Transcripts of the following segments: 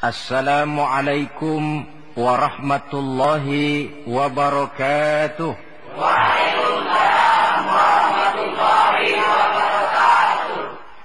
Assalamualaikum warahmatullahi wabarakatuh. Waalaikumsalam warahmatullahi wabarakatuh.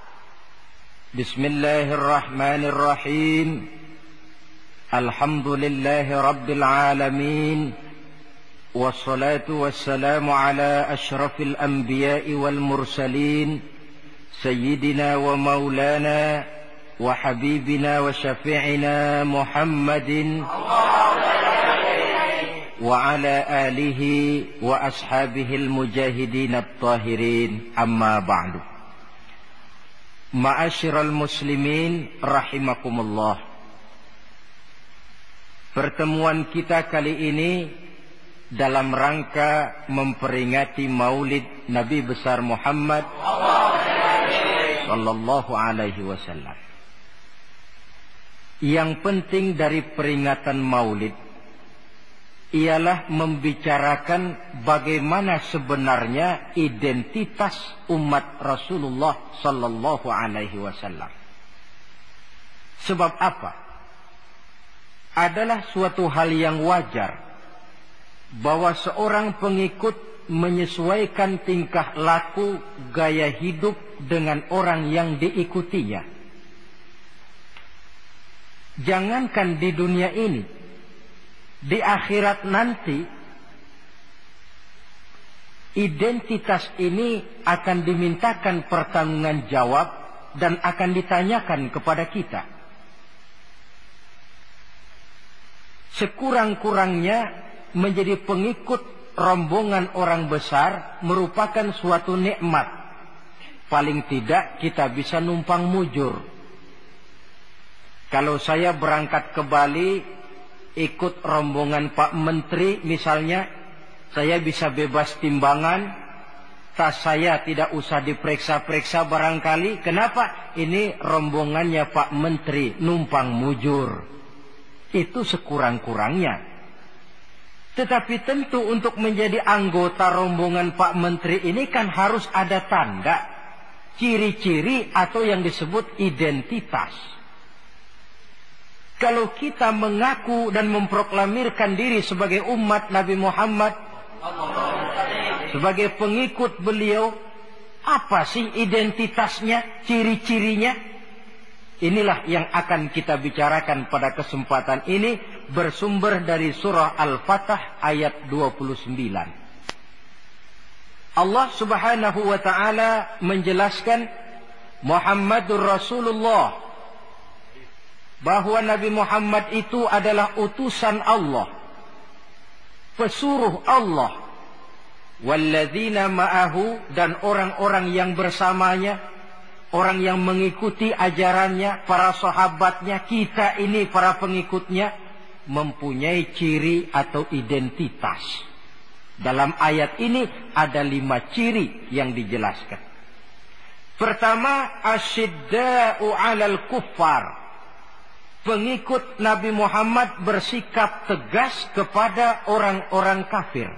Bismillahirrahmanirrahim. Alhamdulillahi rabbil alamin. Wassalatu wassalamu ala ashrafil anbiya'i wal mursalin. Sayyidina wa maulana wa habibina wa syafi'ina Muhammadin wa ala alihi wa ashabihil mujahidin at-tahirin, amma ba'du. Ma'asyiral muslimin rahimakumullah. Pertemuan kita kali ini dalam rangka memperingati Maulid Nabi besar Muhammad sallallahu alaihi wasallam. Yang penting dari peringatan Maulid ialah membicarakan bagaimana sebenarnya identitas umat Rasulullah sallallahu alaihi wasallam. Sebab apa? Adalah suatu hal yang wajar bahwa seorang pengikut menyesuaikan tingkah laku, gaya hidup dengan orang yang diikutinya. Jangankan di dunia ini, di akhirat nanti identitas ini akan dimintakan pertanggungan jawab dan akan ditanyakan kepada kita. Sekurang-kurangnya menjadi pengikut rombongan orang besar merupakan suatu nikmat. Paling tidak kita bisa numpang mujur. Kalau saya berangkat ke Bali ikut rombongan Pak Menteri misalnya, saya bisa bebas timbangan, tas saya tidak usah diperiksa-periksa barangkali. Kenapa? Ini rombongannya Pak Menteri, numpang mujur. Itu sekurang-kurangnya. Tetapi tentu untuk menjadi anggota rombongan Pak Menteri ini kan harus ada tanda, ciri-ciri atau yang disebut identitas. Kalau kita mengaku dan memproklamirkan diri sebagai umat Nabi Muhammad, sebagai pengikut beliau, apa sih identitasnya, ciri-cirinya? Inilah yang akan kita bicarakan pada kesempatan ini, bersumber dari surah Al-Fatah ayat 29. Allah Subhanahu wa taala menjelaskan Muhammadur Rasulullah, bahwa Nabi Muhammad itu adalah utusan Allah, pesuruh Allah. Walladzina ma'ahu, dan orang-orang yang bersamanya, orang yang mengikuti ajarannya, para sahabatnya, kita ini para pengikutnya, mempunyai ciri atau identitas. Dalam ayat ini ada 5 ciri yang dijelaskan. Pertama, asyidda'u 'alal kuffar. Pengikut Nabi Muhammad bersikap tegas kepada orang-orang kafir.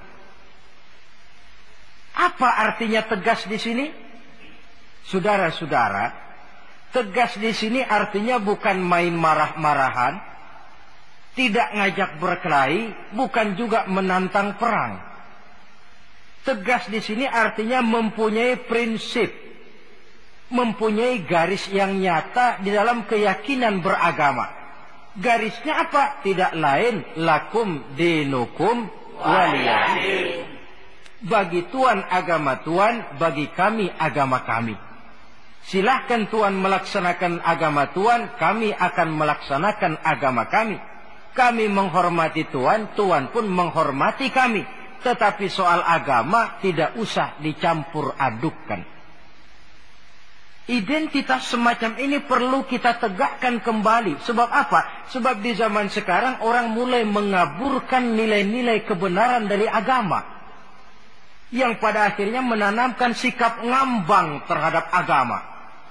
Apa artinya tegas di sini? Saudara-saudara, tegas di sini artinya bukan main marah-marahan, tidak ngajak berkelahi, bukan juga menantang perang. Tegas di sini artinya mempunyai prinsip, mempunyai garis yang nyata di dalam keyakinan beragama. Garisnya apa? Tidak lain, lakum dinukum waliyadin. Bagi Tuhan agama Tuhan, bagi kami agama kami. Silahkan Tuhan melaksanakan agama Tuhan, kami akan melaksanakan agama kami. Kami menghormati Tuhan, Tuhan pun menghormati kami. Tetapi soal agama tidak usah dicampur adukkan. Identitas semacam ini perlu kita tegakkan kembali. Sebab apa? Sebab di zaman sekarang orang mulai mengaburkan nilai-nilai kebenaran dari agama, yang pada akhirnya menanamkan sikap ngambang terhadap agama.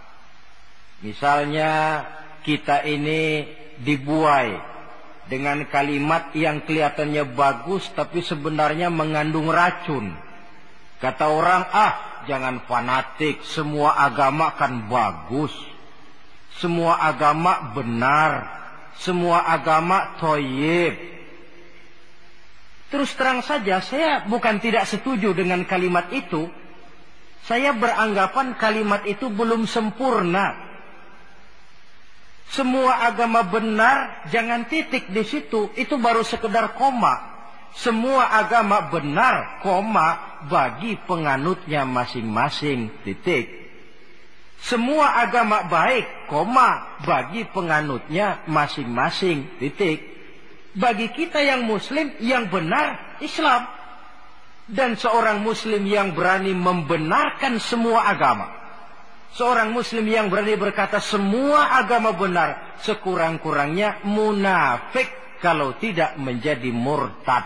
Misalnya kita ini dibuai dengan kalimat yang kelihatannya bagus tapi sebenarnya mengandung racun. Kata orang, jangan fanatik, semua agama kan bagus, semua agama benar, semua agama thayyib. Terus terang saja, saya bukan tidak setuju dengan kalimat itu. Saya beranggapan kalimat itu belum sempurna. Semua agama benar, jangan titik di situ. Itu baru sekedar koma. Semua agama benar, koma, bagi penganutnya masing-masing, titik. Semua agama baik, koma, bagi penganutnya masing-masing, titik. Bagi kita yang muslim, yang benar, Islam. Dan seorang muslim yang berani membenarkan semua agama. Seorang muslim yang berani berkata semua agama benar, sekurang-kurangnya munafik kalau tidak menjadi murtad.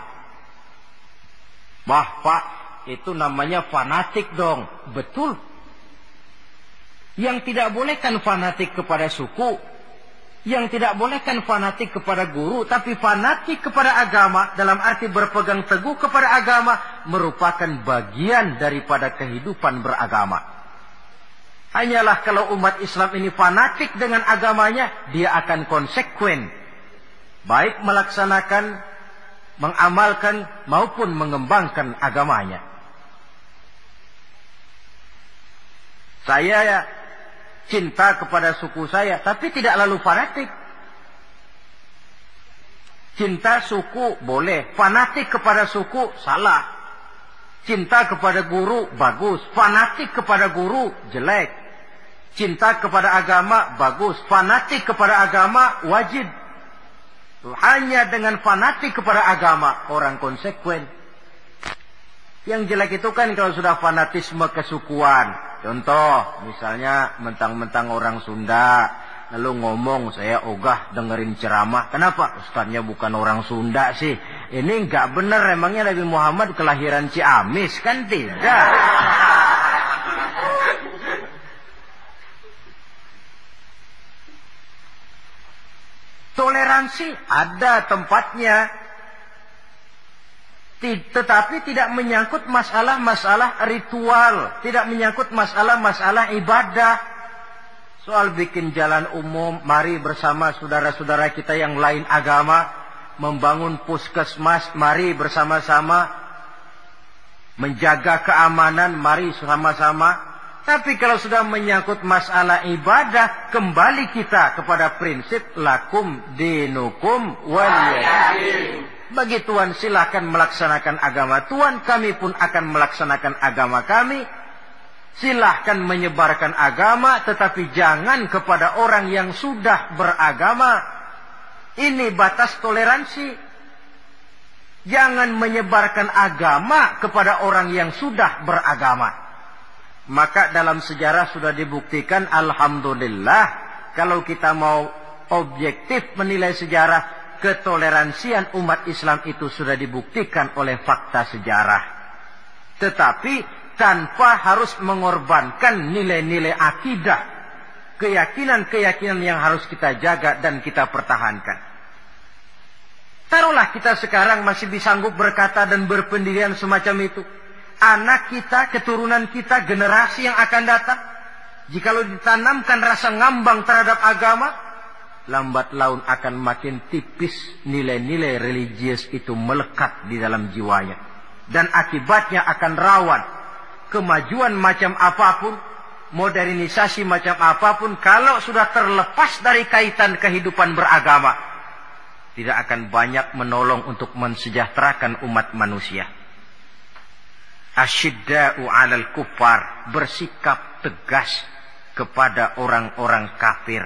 Wah Pak, itu namanya fanatik dong. Betul. Yang tidak boleh kan fanatik kepada suku. Yang tidak boleh kan fanatik kepada guru. Tapi fanatik kepada agama, dalam arti berpegang teguh kepada agama, merupakan bagian daripada kehidupan beragama. Hanyalah kalau umat Islam ini fanatik dengan agamanya, dia akan konsekuen. Baik melaksanakan, mengamalkan, maupun mengembangkan agamanya. Saya cinta kepada suku saya, tapi tidak lalu fanatik. Cinta suku boleh, fanatik kepada suku salah. Cinta kepada guru bagus, fanatik kepada guru jelek. Cinta kepada agama bagus, fanatik kepada agama wajib. Hanya dengan fanatik kepada agama orang konsekuen. Yang jelek itu kan kalau sudah fanatisme kesukuan. Contoh, misalnya mentang-mentang orang Sunda, lalu ngomong, saya ogah dengerin ceramah. Kenapa? Ustadznya bukan orang Sunda sih. Ini enggak benar, emangnya Nabi Muhammad kelahiran Ciamis? Kan tidak. Toleransi ada tempatnya, tetapi tidak menyangkut masalah-masalah ritual, tidak menyangkut masalah-masalah ibadah. Soal bikin jalan umum, mari bersama saudara-saudara kita yang lain agama membangun puskesmas, mari bersama-sama menjaga keamanan, mari sama-sama. Tapi kalau sudah menyangkut masalah ibadah, kembali kita kepada prinsip lakum dinukum waliyadin. Bagi Tuhan silakan melaksanakan agama Tuhan, kami pun akan melaksanakan agama kami. Silahkan menyebarkan agama, tetapi jangan kepada orang yang sudah beragama. Ini batas toleransi. Jangan menyebarkan agama kepada orang yang sudah beragama. Maka dalam sejarah sudah dibuktikan, alhamdulillah, kalau kita mau objektif menilai sejarah, ketoleransian umat Islam itu sudah dibuktikan oleh fakta sejarah. Tetapi tanpa harus mengorbankan nilai-nilai akidah, keyakinan-keyakinan yang harus kita jaga dan kita pertahankan. Taruhlah kita sekarang masih sanggup berkata dan berpendirian semacam itu. Anak kita, keturunan kita, generasi yang akan datang, jikalau ditanamkan rasa ngambang terhadap agama, lambat laun akan makin tipis nilai-nilai religius itu melekat di dalam jiwanya. Dan akibatnya akan rawan. Kemajuan macam apapun, modernisasi macam apapun, kalau sudah terlepas dari kaitan kehidupan beragama, tidak akan banyak menolong untuk mensejahterakan umat manusia. Asyidda'u 'alal kuffar, bersikap tegas kepada orang-orang kafir.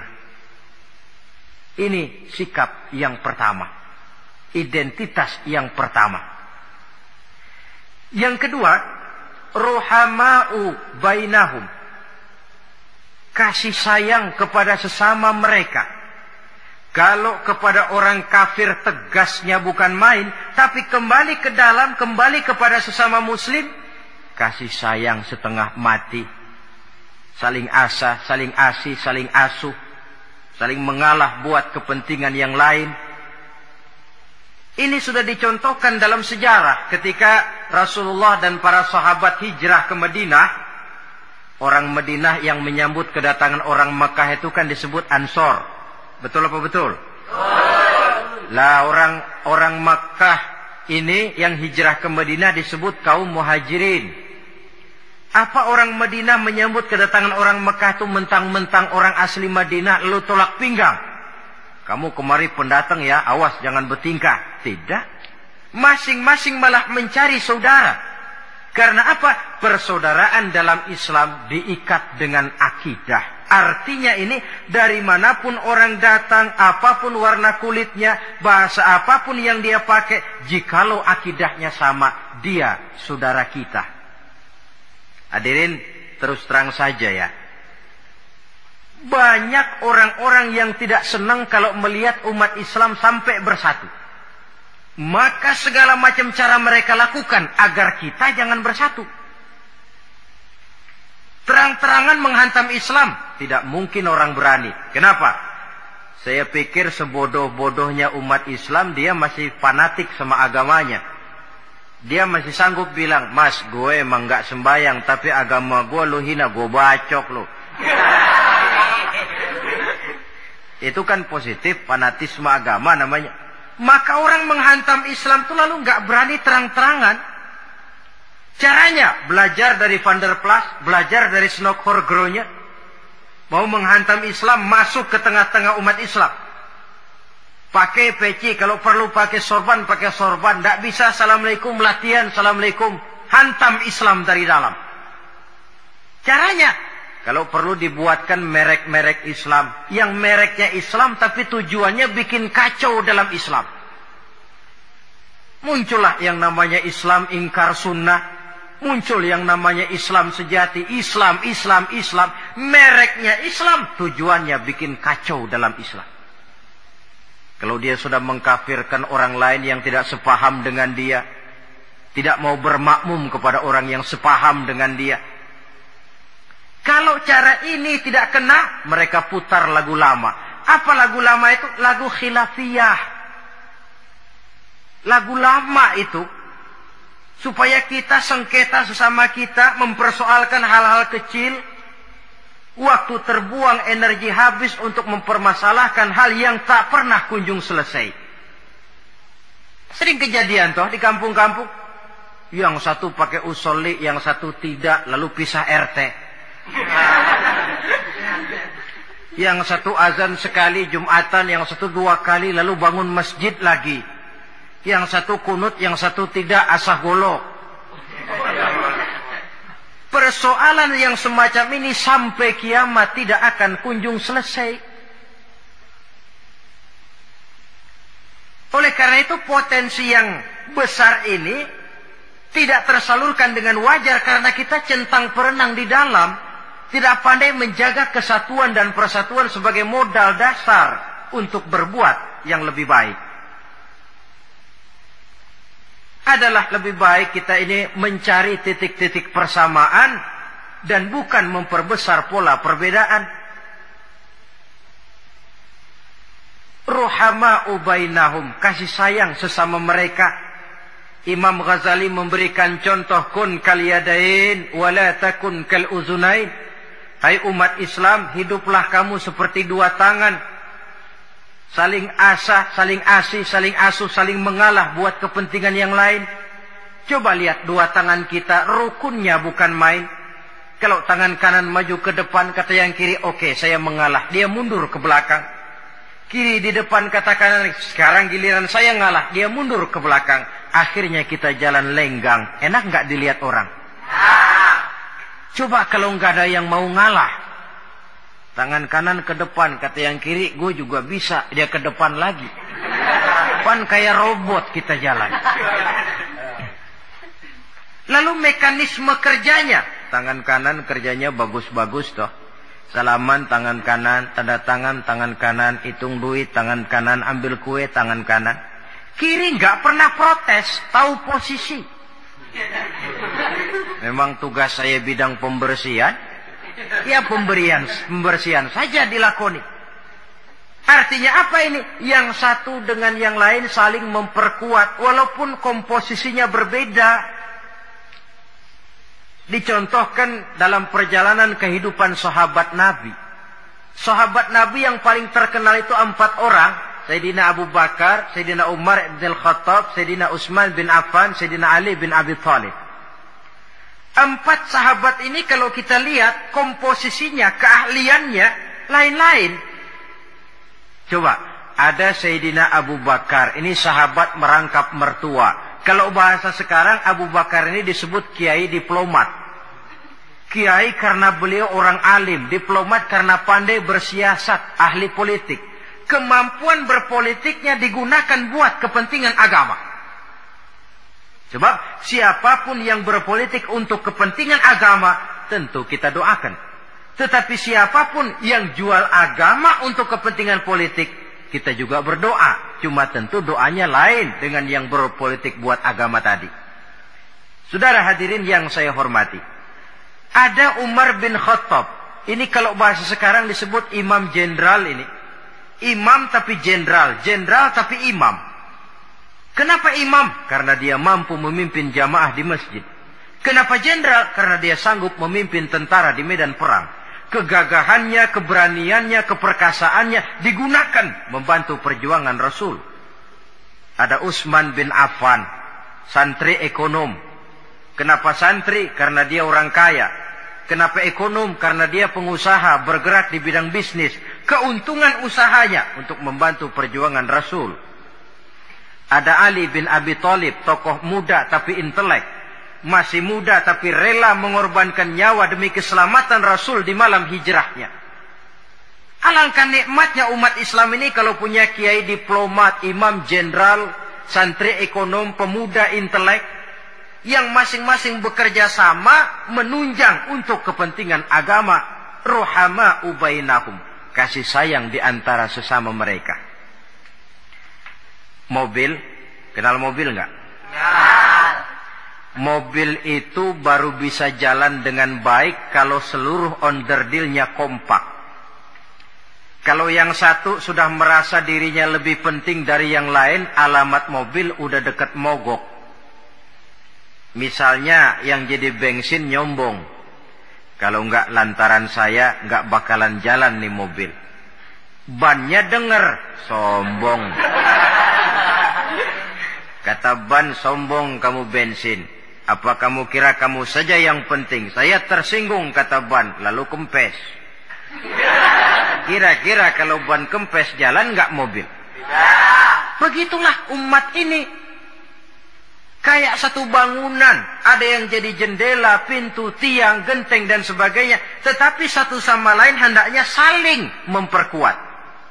Ini sikap yang pertama, identitas yang pertama. Yang kedua, ruhama'u bainahum, kasih sayang kepada sesama mereka. Kalau kepada orang kafir tegasnya bukan main, tapi kembali ke dalam, kembali kepada sesama muslim, kasih sayang setengah mati. Saling asah, saling asih, saling asuh, saling mengalah buat kepentingan yang lain. Ini sudah dicontohkan dalam sejarah ketika Rasulullah dan para sahabat hijrah ke Madinah. Orang Madinah yang menyambut kedatangan orang Makkah itu kan disebut Ansor. Betul apa betul? Lah orang Makkah ini yang hijrah ke Madinah disebut kaum muhajirin. Apa orang Madinah menyambut kedatangan orang Mekah itu mentang-mentang orang asli Madinah lalu tolak pinggang? Kamu kemari pendatang ya, awas jangan bertingkah. Tidak. Masing-masing malah mencari saudara. Karena apa? Persaudaraan dalam Islam diikat dengan akidah. Artinya ini dari manapun orang datang, apapun warna kulitnya, bahasa apapun yang dia pakai, jikalau akidahnya sama, dia saudara kita. Hadirin, terus terang saja ya. Banyak orang-orang yang tidak senang kalau melihat umat Islam sampai bersatu. Maka segala macam cara mereka lakukan agar kita jangan bersatu. Terang-terangan menghantam Islam, tidak mungkin orang berani. Kenapa? Saya pikir sebodoh-bodohnya umat Islam, dia masih fanatik sama agamanya. Dia masih sanggup bilang, Mas, gue emang gak sembayang, tapi agama gue lu hina, gue bacok lu. Itu kan positif, fanatisme agama namanya. Maka orang menghantam Islam itu lalu gak berani terang-terangan. Caranya, belajar dari Van der Plas, belajar dari Snokkhorgronya. Mau menghantam Islam, masuk ke tengah-tengah umat Islam. Pakai peci, kalau perlu pakai sorban, pakai sorban. Tidak bisa, Assalamualaikum, latihan, Assalamualaikum. Hantam Islam dari dalam. Caranya, kalau perlu dibuatkan merek-merek Islam. Yang mereknya Islam, tapi tujuannya bikin kacau dalam Islam. Muncullah yang namanya Islam ingkar sunnah. Muncul yang namanya Islam sejati. Islam. Mereknya Islam. Tujuannya bikin kacau dalam Islam. Kalau dia sudah mengkafirkan orang lain yang tidak sepaham dengan dia. Tidak mau bermakmum kepada orang yang sepaham dengan dia. Kalau cara ini tidak kena, mereka putar lagu lama. Apa lagu lama itu? Lagu khilafiyah. Lagu lama itu. Supaya kita sengketa sesama kita, mempersoalkan hal-hal kecil. Waktu terbuang, energi habis untuk mempermasalahkan hal yang tak pernah kunjung selesai. Sering kejadian toh di kampung-kampung. Yang satu pakai usolli, yang satu tidak, lalu pisah RT. Yang satu azan sekali Jumatan, yang satu 2 kali, lalu bangun masjid lagi. Yang satu kunut, yang satu tidak, asah golok. Persoalan yang semacam ini sampai kiamat tidak akan kunjung selesai. Oleh karena itu potensi yang besar ini tidak tersalurkan dengan wajar karena kita centang perenang di dalam. Tidak pandai menjaga kesatuan dan persatuan sebagai modal dasar untuk berbuat yang lebih baik. Adalah lebih baik kita ini mencari titik-titik persamaan dan bukan memperbesar pola perbedaan. Ruhama'u bainahum, kasih sayang sesama mereka. Imam Ghazali memberikan contoh kun kal yadain wala takun kal uzunain. Hai umat Islam, hiduplah kamu seperti 2 tangan. Saling asah, saling asih, saling asuh, saling mengalah buat kepentingan yang lain. Coba lihat 2 tangan kita, rukunnya bukan main. Kalau tangan kanan maju ke depan, kata yang kiri, oke, saya mengalah. Dia mundur ke belakang. Kiri di depan, kata kanan, sekarang giliran saya ngalah. Dia mundur ke belakang. Akhirnya kita jalan lenggang. Enak nggak dilihat orang? Coba kalau nggak ada yang mau ngalah. Tangan kanan ke depan, kata yang kiri, gue juga bisa. Dia ke depan lagi. Depan kayak robot kita jalan. Lalu mekanisme kerjanya. Tangan kanan kerjanya bagus-bagus toh. Salaman tangan kanan, tanda tangan tangan kanan, hitung duit tangan kanan, ambil kue tangan kanan. Kiri nggak pernah protes, tahu posisi. Memang tugas saya bidang pembersihan. Ya pembersihan saja dilakoni. Artinya apa ini? Yang satu dengan yang lain saling memperkuat walaupun komposisinya berbeda. Dicontohkan dalam perjalanan kehidupan sahabat Nabi. Sahabat Nabi yang paling terkenal itu 4 orang. Sayyidina Abu Bakar, Sayyidina Umar bin Khattab, Sayyidina Utsman bin Affan, Sayyidina Ali bin Abi Thalib. 4 sahabat ini kalau kita lihat komposisinya, keahliannya lain-lain. Coba, ada Sayyidina Abu Bakar, ini sahabat merangkap mertua. Kalau bahasa sekarang, Abu Bakar ini disebut kiai diplomat. Kiai karena beliau orang alim, diplomat karena pandai bersiasat, ahli politik. Kemampuan berpolitiknya digunakan buat kepentingan agama. Sebab siapapun yang berpolitik untuk kepentingan agama, tentu kita doakan. Tetapi siapapun yang jual agama untuk kepentingan politik, kita juga berdoa. Cuma tentu doanya lain dengan yang berpolitik buat agama tadi. Saudara hadirin yang saya hormati. Ada Umar bin Khattab. Ini kalau bahasa sekarang disebut imam jenderal ini. Imam tapi jenderal, jenderal tapi imam. Kenapa imam? Karena dia mampu memimpin jamaah di masjid. Kenapa jenderal? Karena dia sanggup memimpin tentara di medan perang. Kegagahannya, keberaniannya, keperkasaannya digunakan membantu perjuangan Rasul. Ada Utsman bin Affan, santri ekonom. Kenapa santri? Karena dia orang kaya. Kenapa ekonom? Karena dia pengusaha bergerak di bidang bisnis. Keuntungan usahanya untuk membantu perjuangan Rasul. Ada Ali bin Abi Thalib, tokoh muda tapi intelek. Masih muda tapi rela mengorbankan nyawa demi keselamatan Rasul di malam hijrahnya. Alangkah nikmatnya umat Islam ini kalau punya kiai diplomat, imam jenderal, santri ekonom, pemuda intelek. Yang masing-masing bekerja sama menunjang untuk kepentingan agama. Ruhama ubainahum, kasih sayang di antara sesama mereka. Mobil, kenal mobil enggak? Ya. Mobil itu baru bisa jalan dengan baik kalau seluruh onderdilnya kompak. Kalau yang satu sudah merasa dirinya lebih penting dari yang lain, alamat mobil udah dekat mogok. Misalnya yang jadi bensin nyombong. Kalau enggak lantaran saya enggak bakalan jalan nih mobil. Bannya denger, sombong. Kata ban, sombong kamu bensin. Apa kamu kira kamu saja yang penting? Saya tersinggung, kata ban, lalu kempes. Kira-kira kalau ban kempes jalan enggak mobil? Begitulah umat ini. Kayak satu bangunan, ada yang jadi jendela, pintu, tiang, genteng dan sebagainya. Tetapi satu sama lain hendaknya saling memperkuat.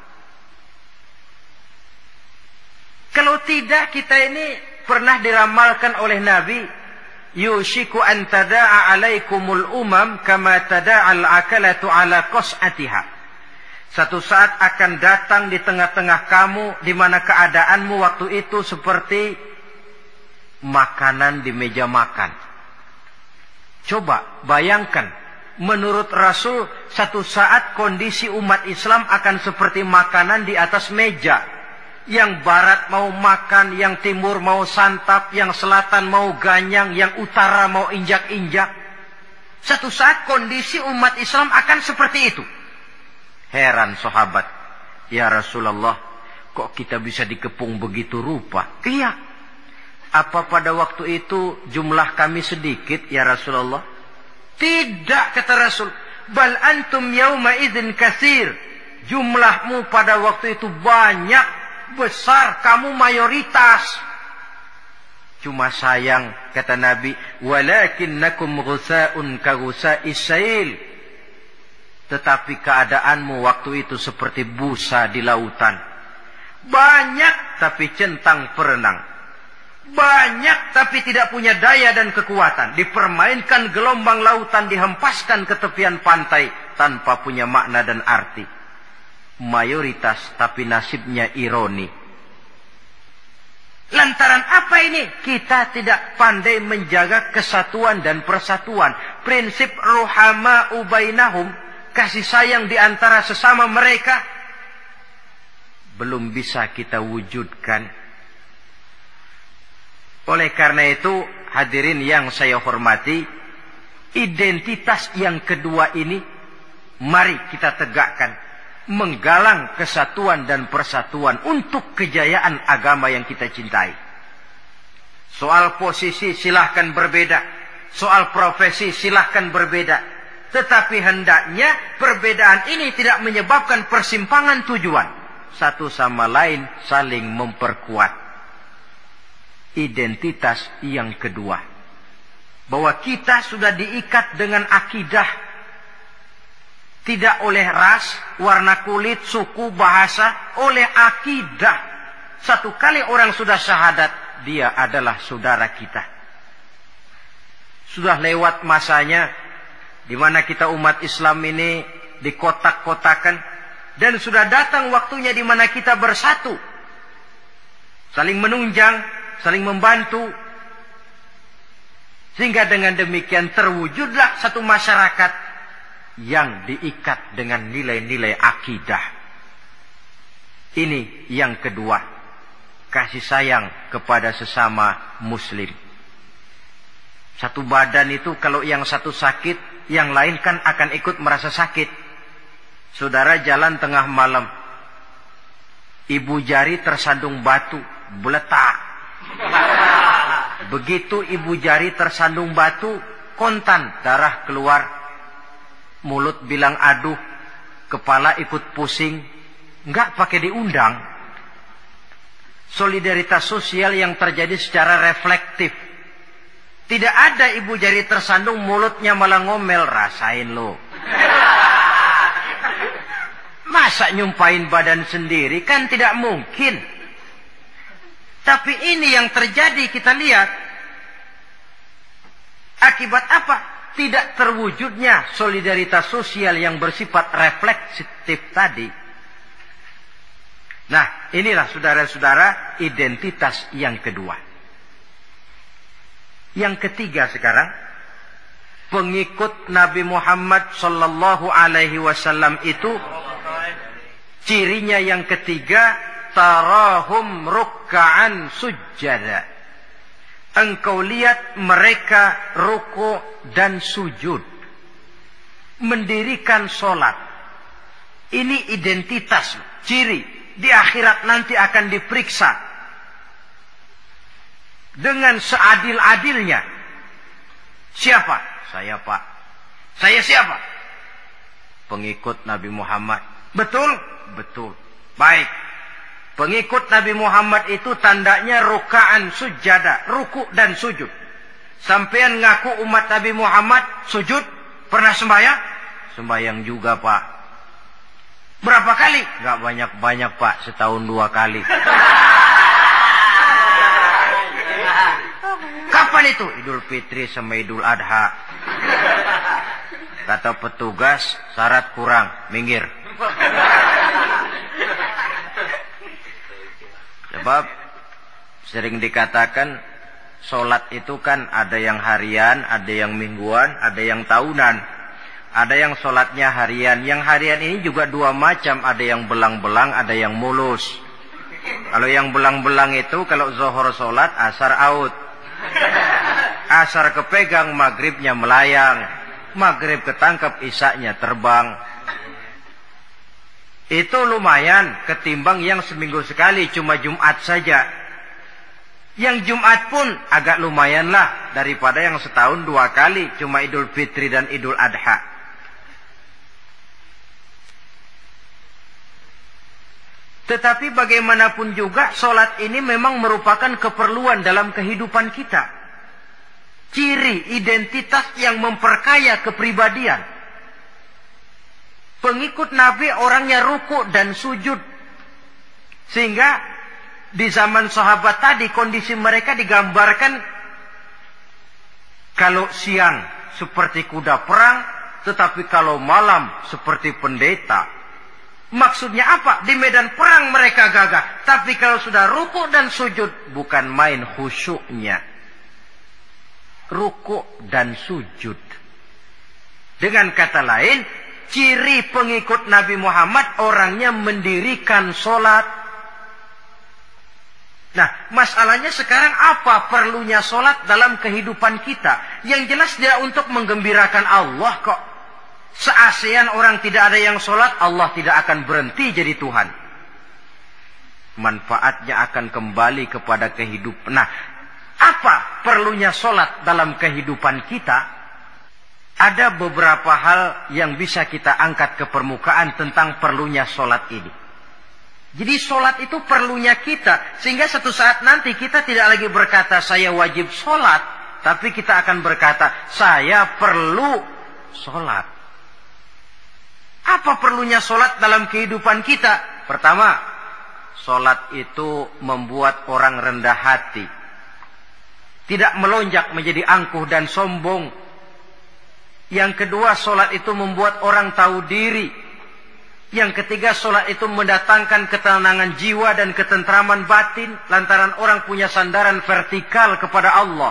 Kalau tidak, kita ini pernah diramalkan oleh Nabi, yushiku an tada'a alaikumul umam kama tada'al akalatu ala qas'atiha. Satu saat akan datang di tengah-tengah kamu di mana keadaanmu waktu itu seperti makanan di meja makan. Coba bayangkan, menurut Rasul satu saat kondisi umat Islam akan seperti makanan di atas meja. Yang barat mau makan, yang timur mau santap, yang selatan mau ganyang, yang utara mau injak-injak. Satu saat kondisi umat Islam akan seperti itu. Heran sahabat, ya Rasulullah, kok kita bisa dikepung begitu rupa? Iya. Apa pada waktu itu jumlah kami sedikit ya Rasulullah? Tidak, kata Rasul. Bal antum yauma idzin katsir. Jumlahmu pada waktu itu banyak, besar, kamu mayoritas. Cuma sayang, kata Nabi, walakinnakum ghusaa'un ka ghusaa'is sail. Tetapi keadaanmu waktu itu seperti busa di lautan. Banyak tapi centang perenang. Banyak tapi tidak punya daya dan kekuatan. Dipermainkan gelombang lautan, dihempaskan ke tepian pantai tanpa punya makna dan arti. Mayoritas tapi nasibnya ironi. Lantaran apa ini? Kita tidak pandai menjaga kesatuan dan persatuan. Prinsip ruhama ubainahum, kasih sayang di antara sesama mereka, belum bisa kita wujudkan. Oleh karena itu, hadirin yang saya hormati, identitas yang kedua ini mari kita tegakkan. menggalang kesatuan dan persatuan untuk kejayaan agama yang kita cintai. Soal posisi silahkan berbeda, soal profesi silahkan berbeda, tetapi hendaknya perbedaan ini tidak menyebabkan persimpangan tujuan. Satu sama lain saling memperkuat. Identitas yang kedua, bahwa kita sudah diikat dengan akidah, tidak oleh ras, warna kulit, suku, bahasa, oleh akidah. Satu kali orang sudah syahadat, dia adalah saudara kita. Sudah lewat masanya di mana kita umat Islam ini dikotak-kotakan, dan sudah datang waktunya di mana kita bersatu, saling menunjang, saling membantu, sehingga dengan demikian terwujudlah satu masyarakat yang diikat dengan nilai-nilai akidah. Ini yang kedua, kasih sayang kepada sesama muslim. Satu badan itu kalau yang satu sakit, yang lain kan akan ikut merasa sakit. Saudara jalan tengah malam, ibu jari tersandung batu, beletak. Begitu ibu jari tersandung batu, kontan, darah keluar. Mulut bilang aduh, kepala ikut pusing. Enggak pakai diundang. Solidaritas sosial yang terjadi secara reflektif. Tidak ada ibu jari tersandung, mulutnya malah ngomel. Rasain lo. Masa nyumpain badan sendiri? Kan tidak mungkin. Tapi ini yang terjadi, kita lihat. Akibat apa? Tidak terwujudnya solidaritas sosial yang bersifat refleksif tadi. Nah, inilah saudara-saudara identitas yang kedua. Yang ketiga sekarang, pengikut Nabi Muhammad sallallahu alaihi wasallam itu cirinya yang ketiga, tarahum rukka'an sujjada. Engkau lihat mereka ruku dan sujud, mendirikan solat. Ini identitas, ciri. Di akhirat nanti akan diperiksa dengan seadil-adilnya. Siapa? Saya, Pak. Saya siapa? Pengikut Nabi Muhammad. Betul? Betul. Baik. Pengikut Nabi Muhammad itu tandanya ruka'an sujada, ruku dan sujud. Sampean ngaku umat Nabi Muhammad, sujud? Pernah sembahyang? Sembahyang juga, Pak. Berapa kali? Gak banyak-banyak, Pak. Setahun 2 kali. Kapan itu? Idul Fitri sama Idul Adha. Kata petugas, syarat kurang, minggir. Sebab sering dikatakan sholat itu kan ada yang harian, ada yang mingguan, ada yang tahunan. Ada yang sholatnya harian. Yang harian ini juga 2 macam. Ada yang belang-belang, ada yang mulus. Kalau yang belang-belang itu kalau zuhur sholat, asar out. Asar kepegang, maghribnya melayang. Maghrib ketangkep, isaknya terbang. Itu lumayan ketimbang yang seminggu sekali, cuma Jumat saja. Yang Jumat pun agak lumayan lah daripada yang setahun 2 kali, cuma Idul Fitri dan Idul Adha. Tetapi bagaimanapun juga, sholat ini memang merupakan keperluan dalam kehidupan kita. Ciri identitas yang memperkaya kepribadian. Pengikut Nabi orangnya ruku dan sujud. Sehingga di zaman sahabat tadi kondisi mereka digambarkan kalau siang seperti kuda perang, tetapi kalau malam seperti pendeta. Maksudnya apa? Di medan perang mereka gagah, tapi kalau sudah ruku dan sujud bukan main khusyuknya. Ruku dan sujud. Dengan kata lain, ciri pengikut Nabi Muhammad orangnya mendirikan sholat. Nah, masalahnya sekarang apa perlunya sholat dalam kehidupan kita? Yang jelas dia untuk menggembirakan Allah kok. Se-ASEAN orang tidak ada yang sholat, Allah tidak akan berhenti jadi Tuhan. Manfaatnya akan kembali kepada kehidupan. Nah, apa perlunya sholat dalam kehidupan kita? Ada beberapa hal yang bisa kita angkat ke permukaan tentang perlunya sholat ini. Jadi sholat itu perlunya kita. Sehingga satu saat nanti kita tidak lagi berkata saya wajib sholat. Tapi kita akan berkata saya perlu sholat. Apa perlunya sholat dalam kehidupan kita? Pertama, sholat itu membuat orang rendah hati. Tidak melonjak menjadi angkuh dan sombong. Yang kedua, sholat itu membuat orang tahu diri. Yang ketiga, sholat itu mendatangkan ketenangan jiwa dan ketentraman batin. Lantaran orang punya sandaran vertikal kepada Allah.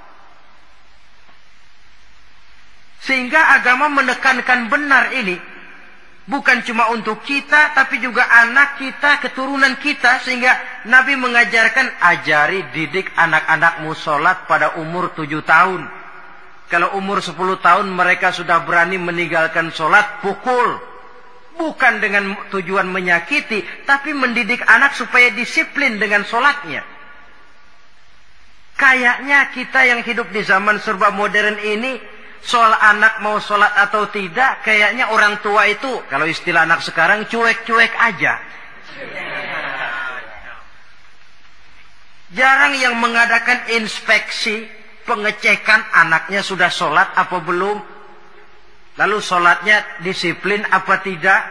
Sehingga agama menekankan benar ini. Bukan cuma untuk kita, tapi juga anak kita, keturunan kita. Sehingga Nabi mengajarkan, ajari, didik anak-anakmu sholat pada umur 7 tahun. Kalau umur 10 tahun mereka sudah berani meninggalkan sholat, pukul. Bukan dengan tujuan menyakiti, tapi mendidik anak supaya disiplin dengan sholatnya. Kayaknya kita yang hidup di zaman serba modern ini, soal anak mau sholat atau tidak, kayaknya orang tua itu, kalau istilah anak sekarang, cuek-cuek aja. Jarang yang mengadakan inspeksi, pengecekan anaknya sudah sholat apa belum. Lalu sholatnya disiplin apa tidak.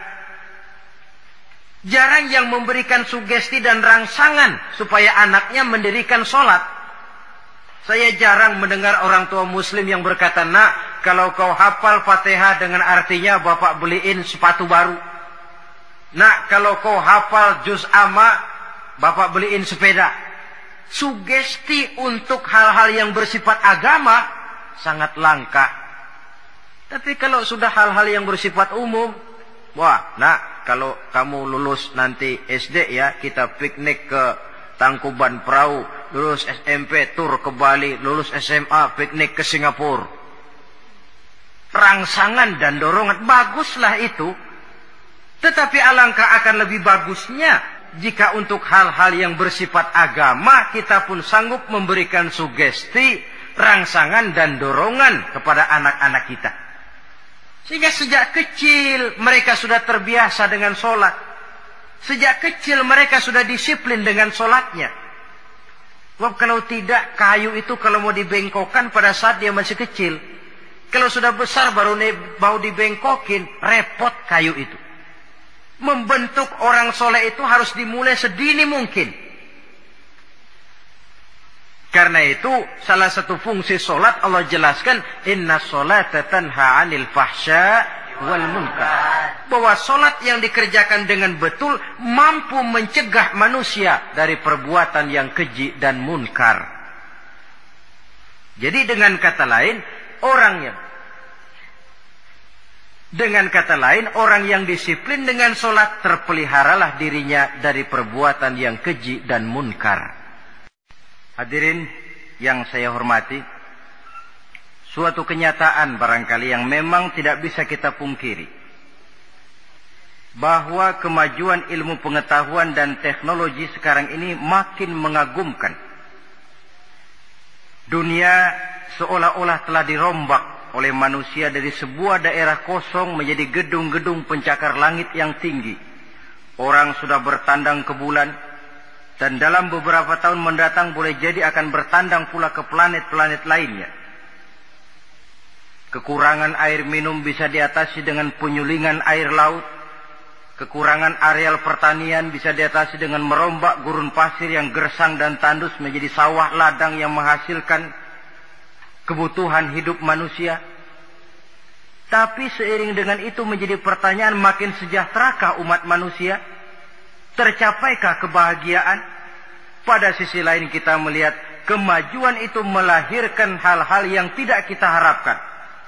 Jarang yang memberikan sugesti dan rangsangan supaya anaknya mendirikan sholat. Saya jarang mendengar orang tua muslim yang berkata, nak, kalau kau hafal Fatihah dengan artinya bapak beliin sepatu baru. Nak, kalau kau hafal juz amma, bapak beliin sepeda. Sugesti untuk hal-hal yang bersifat agama sangat langka. Tapi kalau sudah hal-hal yang bersifat umum, wah, nak, kalau kamu lulus nanti SD ya, kita piknik ke Tangkuban Perahu, lulus SMP tur ke Bali, lulus SMA piknik ke Singapura. Rangsangan dan dorongan, baguslah itu. Tetapi alangkah akan lebih bagusnya jika untuk hal-hal yang bersifat agama kita pun sanggup memberikan sugesti, rangsangan dan dorongan kepada anak-anak kita. Sehingga sejak kecil mereka sudah terbiasa dengan sholat. Sejak kecil mereka sudah disiplin dengan sholatnya. Sebab kalau tidak, kayu itu kalau mau dibengkokkan pada saat dia masih kecil. Kalau sudah besar baru mau dibengkokin, repot kayu itu. Membentuk orang soleh itu harus dimulai sedini mungkin. Karena itu salah satu fungsi sholat Allah jelaskan, inna sholata tanha 'anil fahsya wal munkar. Bahwa sholat yang dikerjakan dengan betul mampu mencegah manusia dari perbuatan yang keji dan munkar. Jadi dengan kata lain, orang yang disiplin dengan sholat terpeliharalah dirinya dari perbuatan yang keji dan munkar. Hadirin yang saya hormati, suatu kenyataan barangkali yang memang tidak bisa kita pungkiri, bahwa kemajuan ilmu pengetahuan dan teknologi sekarang ini makin mengagumkan. Dunia seolah-olah telah dirombak oleh manusia dari sebuah daerah kosong menjadi gedung-gedung pencakar langit yang tinggi. Orang sudah bertandang ke bulan, dan dalam beberapa tahun mendatang boleh jadi akan bertandang pula ke planet-planet lainnya. Kekurangan air minum bisa diatasi dengan penyulingan air laut. Kekurangan areal pertanian bisa diatasi dengan merombak gurun pasir yang gersang dan tandus menjadi sawah ladang yang menghasilkan kebutuhan hidup manusia. Tapi seiring dengan itu menjadi pertanyaan, makin sejahterakah umat manusia? Tercapaikah kebahagiaan? Pada sisi lain kita melihat kemajuan itu melahirkan hal-hal yang tidak kita harapkan.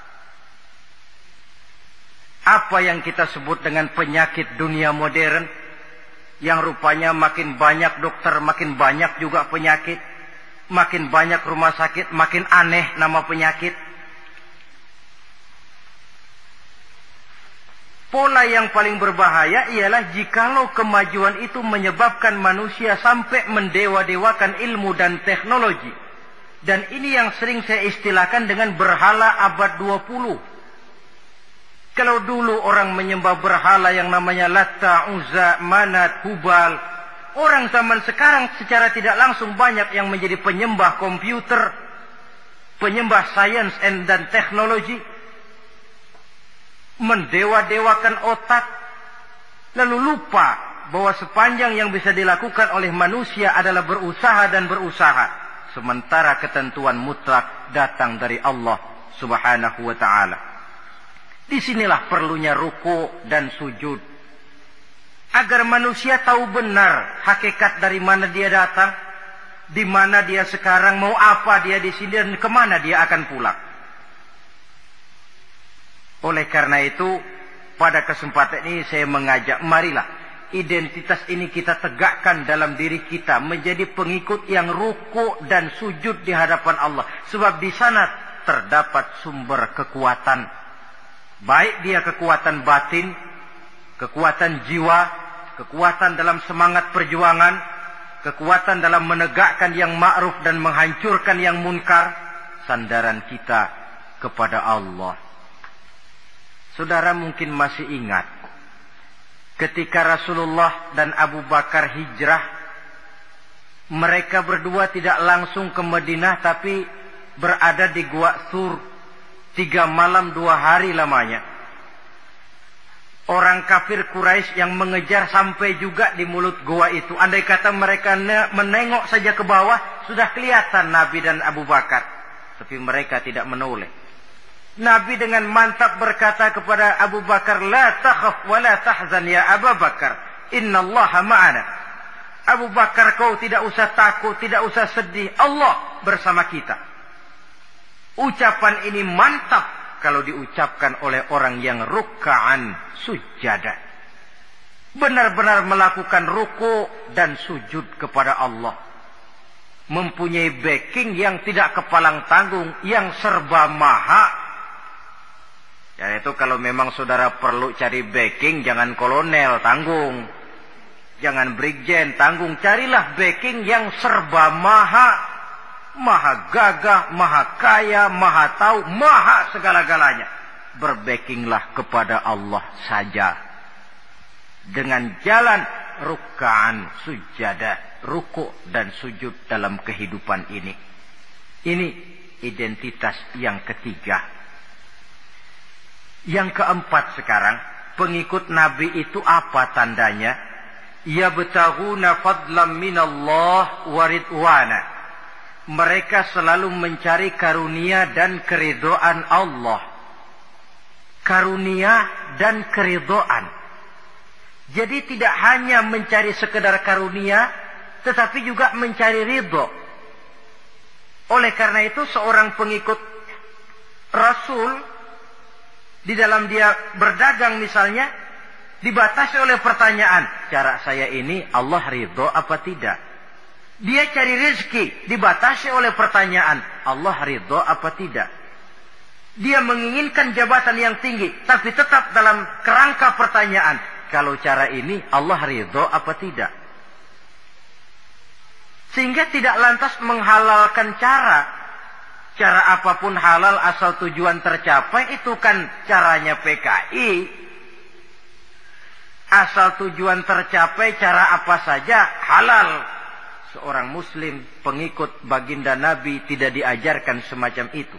Apa yang kita sebut dengan penyakit dunia modern, yang rupanya makin banyak dokter, makin banyak juga penyakit, makin banyak rumah sakit, makin aneh nama penyakit. Pola yang paling berbahaya ialah jikalau kemajuan itu menyebabkan manusia sampai mendewa-dewakan ilmu dan teknologi. Dan ini yang sering saya istilahkan dengan berhala abad 20. Kalau dulu orang menyembah berhala yang namanya Latta, Uzza, Manat, Hubal, orang zaman sekarang secara tidak langsung banyak yang menjadi penyembah komputer, penyembah sains dan teknologi, mendewa-dewakan otak, lalu lupa bahwa sepanjang yang bisa dilakukan oleh manusia adalah berusaha dan berusaha, sementara ketentuan mutlak datang dari Allah Subhanahu wa ta'ala. Disinilah perlunya ruku dan sujud, agar manusia tahu benar hakikat dari mana dia datang, di mana dia sekarang, mau apa dia di sini, dan kemana dia akan pulang. Oleh karena itu, pada kesempatan ini saya mengajak, marilah identitas ini kita tegakkan dalam diri kita, menjadi pengikut yang ruku dan sujud di hadapan Allah. Sebab di sana terdapat sumber kekuatan. Baik dia kekuatan batin, kekuatan jiwa, kekuatan dalam semangat perjuangan, kekuatan dalam menegakkan yang ma'ruf dan menghancurkan yang munkar. Sandaran kita kepada Allah. Saudara mungkin masih ingat ketika Rasulullah dan Abu Bakar hijrah, mereka berdua tidak langsung ke Madinah tapi berada di Gua Thur 3 malam 2 hari lamanya. Orang kafir Quraisy yang mengejar sampai juga di mulut gua itu. Andai kata mereka menengok saja ke bawah, sudah kelihatan Nabi dan Abu Bakar, tapi mereka tidak menoleh. Nabi dengan mantap berkata kepada Abu Bakar, "La takhaf wa la tahzan ya Abu Bakar, innallaha ma'ana." Abu Bakar, kau tidak usah takut, tidak usah sedih, Allah bersama kita. Ucapan ini mantap kalau diucapkan oleh orang yang ruk'an sujada, benar-benar melakukan ruku dan sujud kepada Allah, mempunyai backing yang tidak kepalang tanggung, yang serba maha. Ya, itu kalau memang saudara perlu cari backing, jangan kolonel tanggung, jangan brigjen tanggung, carilah backing yang serba maha, maha gagah, maha kaya, maha tahu, maha segala-galanya. Berbackinglah kepada Allah saja dengan jalan ruk'an sujada, ruku dan sujud dalam kehidupan ini. Ini identitas yang ketiga. Yang keempat sekarang, pengikut Nabi itu apa tandanya? Yabtaghuna fadlan minallah wa ridwana. Mereka selalu mencari karunia dan keridhaan Allah. Karunia dan keridhaan. Jadi tidak hanya mencari sekedar karunia, tetapi juga mencari ridho. Oleh karena itu seorang pengikut Rasul, di dalam dia berdagang misalnya, dibatasi oleh pertanyaan, cara saya ini Allah ridho apa tidak? Dia cari rezeki, dibatasi oleh pertanyaan, Allah ridho apa tidak? Dia menginginkan jabatan yang tinggi, tapi tetap dalam kerangka pertanyaan, kalau cara ini Allah ridho apa tidak? Sehingga tidak lantas menghalalkan cara apapun halal asal tujuan tercapai, itu kan caranya PKI. Asal tujuan tercapai cara apa saja halal. Seorang muslim pengikut baginda Nabi tidak diajarkan semacam itu.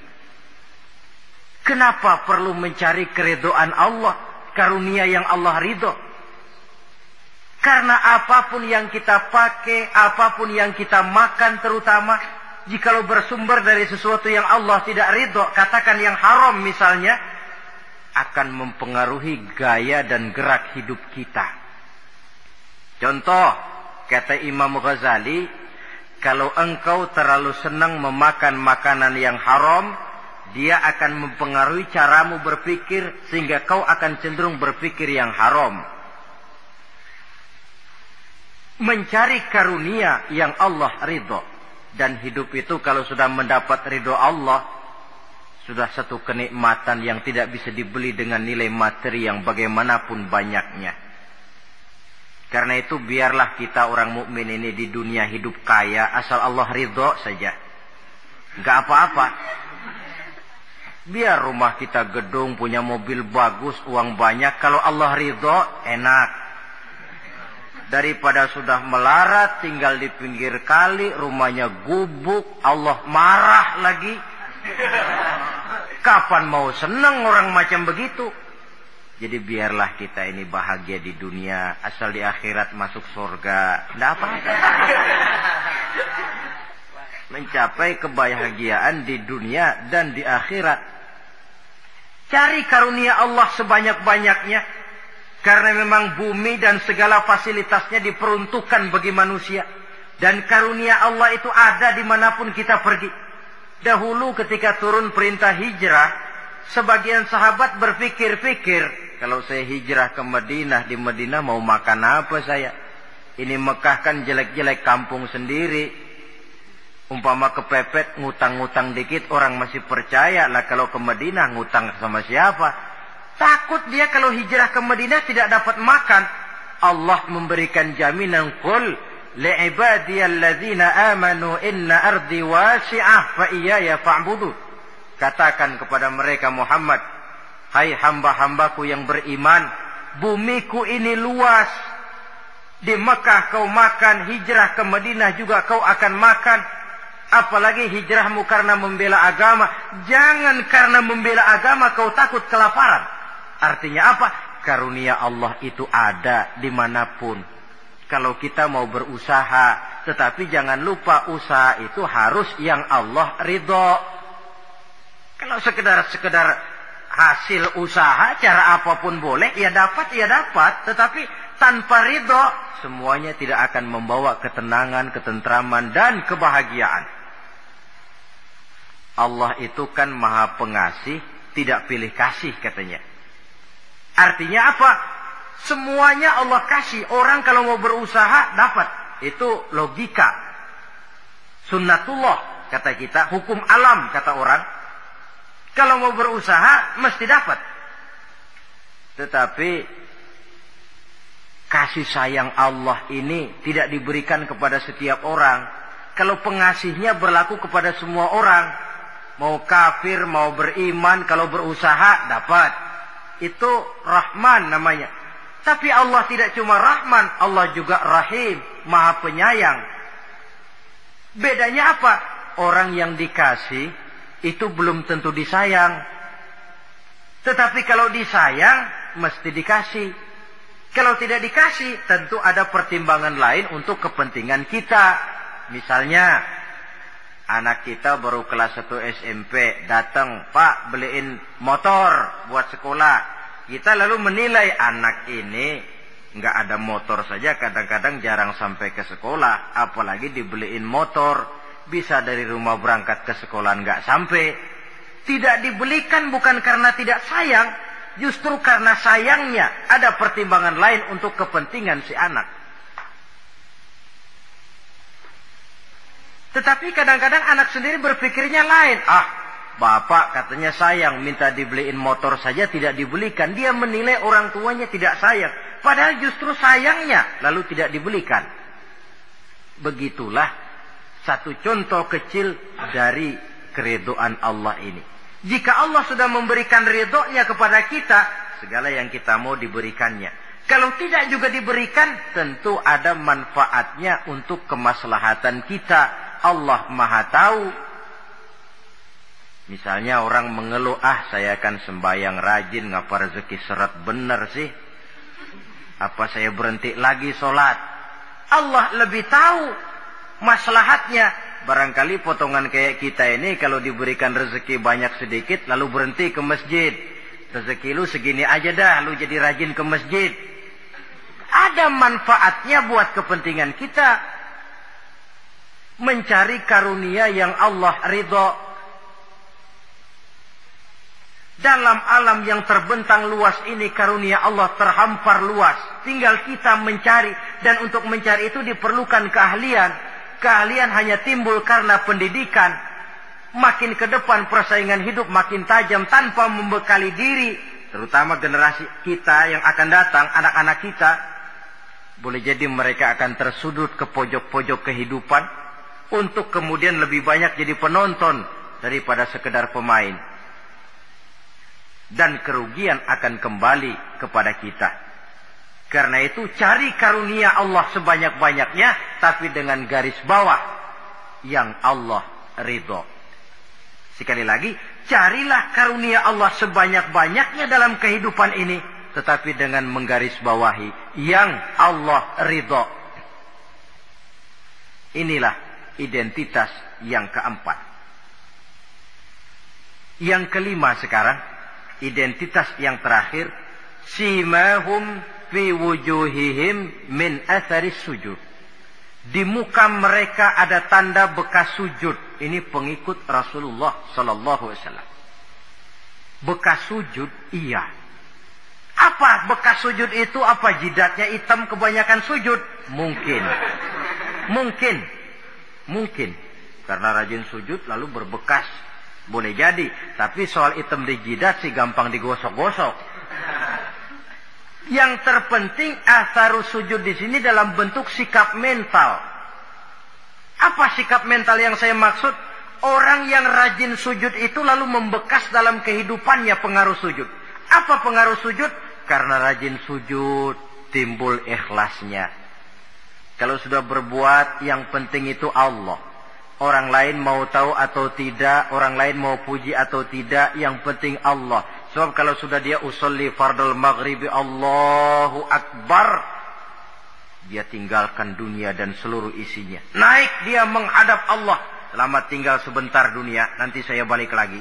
Kenapa perlu mencari keridhaan Allah, karunia yang Allah ridho? Karena apapun yang kita pakai, apapun yang kita makan terutama, jikalau bersumber dari sesuatu yang Allah tidak ridho, katakan yang haram misalnya, akan mempengaruhi gaya dan gerak hidup kita. Contoh, kata Imam Ghazali, kalau engkau terlalu senang memakan makanan yang haram, dia akan mempengaruhi caramu berpikir, sehingga kau akan cenderung berpikir yang haram. Mencari karunia yang Allah ridho. Dan hidup itu kalau sudah mendapat ridho Allah, Sudah satu kenikmatan yang tidak bisa dibeli dengan nilai materi yang bagaimanapun banyaknya. Karena itu biarlah kita orang mukmin ini di dunia hidup kaya asal Allah ridho saja. Enggak apa-apa. Biar rumah kita gedung, punya mobil bagus, uang banyak, kalau Allah ridho enak. Daripada sudah melarat, tinggal di pinggir kali, rumahnya gubuk, Allah marah lagi. Kapan mau senang orang macam begitu? Jadi biarlah kita ini bahagia di dunia, asal di akhirat masuk surga. Tidak apa-apa. Mencapai kebahagiaan di dunia dan di akhirat. Cari karunia Allah sebanyak-banyaknya. Karena memang bumi dan segala fasilitasnya diperuntukkan bagi manusia. Dan karunia Allah itu ada dimanapun kita pergi. Dahulu ketika turun perintah hijrah, sebagian sahabat berpikir-pikir, kalau saya hijrah ke Madinah, di Madinah mau makan apa saya? Ini Mekah kan jelek-jelek, kampung sendiri. Umpama kepepet, ngutang-ngutang dikit, orang masih percaya lah. Kalau ke Madinah, ngutang sama siapa? Takut dia kalau hijrah ke Madinah tidak dapat makan. Allah memberikan jaminan, qul li'ibadiyalladzina amanu inna ardi wasi'ah fa iyaya fa'budu. Katakan kepada mereka Muhammad, hai hamba-hambaku yang beriman, bumiku ini luas. Di Mekah kau makan, hijrah ke Madinah juga kau akan makan. Apalagi hijrahmu karena membela agama. Jangan karena membela agama kau takut kelaparan. Artinya apa? Karunia Allah itu ada dimanapun. Kalau kita mau berusaha, tetapi jangan lupa usaha itu harus yang Allah ridho. Kalau sekedar hasil usaha, cara apapun boleh, ya dapat. Tetapi tanpa ridho, semuanya tidak akan membawa ketenangan, ketentraman, dan kebahagiaan. Allah itu kan maha pengasih, tidak pilih kasih katanya. Artinya apa? Semuanya Allah kasih. Orang kalau mau berusaha dapat. Itu logika. Sunnatullah kata kita. Hukum alam kata orang. Kalau mau berusaha mesti dapat. Tetapi kasih sayang Allah ini tidak diberikan kepada setiap orang. Kalau pengasihnya berlaku kepada semua orang. Mau kafir, mau beriman, kalau berusaha dapat. Itu Rahman namanya. Tapi Allah tidak cuma Rahman, Allah juga Rahim, Maha Penyayang. Bedanya apa? Orang yang dikasih itu belum tentu disayang. Tetapi kalau disayang, mesti dikasih. Kalau tidak dikasih, tentu ada pertimbangan lain untuk kepentingan kita. Misalnya, anak kita baru kelas 1 SMP, datang, Pak beliin motor buat sekolah. Kita lalu menilai anak ini nggak ada motor saja, kadang-kadang jarang sampai ke sekolah, apalagi dibeliin motor, bisa dari rumah berangkat ke sekolah nggak sampai. Tidak dibelikan bukan karena tidak sayang, justru karena sayangnya ada pertimbangan lain untuk kepentingan si anak. Tetapi kadang-kadang anak sendiri berpikirnya lain. Bapak katanya sayang, minta dibeliin motor saja tidak dibelikan. Dia menilai orang tuanya tidak sayang. Padahal justru sayangnya lalu tidak dibelikan. Begitulah satu contoh kecil dari keridhaan Allah ini. Jika Allah sudah memberikan ridhonya kepada kita, segala yang kita mau diberikannya. Kalau tidak juga diberikan, tentu ada manfaatnya untuk kemaslahatan kita. Allah Maha tahu. Misalnya orang mengeluh, saya akan sembahyang rajin, ngapa rezeki seret bener sih? Apa saya berhenti lagi sholat? Allah lebih tahu maslahatnya. Barangkali potongan kayak kita ini kalau diberikan rezeki banyak sedikit, lalu berhenti ke masjid. Rezeki lu segini aja dah, lu jadi rajin ke masjid. Ada manfaatnya buat kepentingan kita. Mencari karunia yang Allah ridho. Dalam alam yang terbentang luas ini, karunia Allah terhampar luas. Tinggal kita mencari. Dan untuk mencari itu diperlukan keahlian. Keahlian hanya timbul karena pendidikan. makin ke depan persaingan hidup makin tajam tanpa membekali diri, terutama generasi kita yang akan datang, anak-anak kita, boleh jadi mereka akan tersudut ke pojok-pojok kehidupan untuk kemudian lebih banyak jadi penonton daripada sekedar pemain. Dan kerugian akan kembali kepada kita. Karena itu cari karunia Allah sebanyak-banyaknya, tapi dengan garis bawah yang Allah ridho. Sekali lagi, carilah karunia Allah sebanyak-banyaknya dalam kehidupan ini, tetapi dengan menggarisbawahi yang Allah ridho. Inilah identitas yang keempat. Yang kelima sekarang, identitas yang terakhir, simahum fi wujuhihim min atharis sujud. Di muka mereka ada tanda bekas sujud. Ini pengikut Rasulullah sallallahu alaihi wasallam. Bekas sujud, iya. Apa bekas sujud itu? Apa jidatnya hitam kebanyakan sujud? Mungkin. Karena rajin sujud lalu berbekas. Boleh jadi. Tapi soal hitam di jidat sih gampang digosok-gosok. Yang terpenting atharus sujud di sini dalam bentuk sikap mental. Apa sikap mental yang saya maksud? Orang yang rajin sujud itu lalu membekas dalam kehidupannya pengaruh sujud. Apa pengaruh sujud? Karena rajin sujud timbul ikhlasnya. Kalau sudah berbuat yang penting itu Allah. Orang lain mau tahu atau tidak, orang lain mau puji atau tidak, yang penting Allah. Sebab kalau sudah dia usolli fardal maghribi Allahu Akbar, dia tinggalkan dunia dan seluruh isinya. Naik dia menghadap Allah. Selamat tinggal sebentar dunia, nanti saya balik lagi.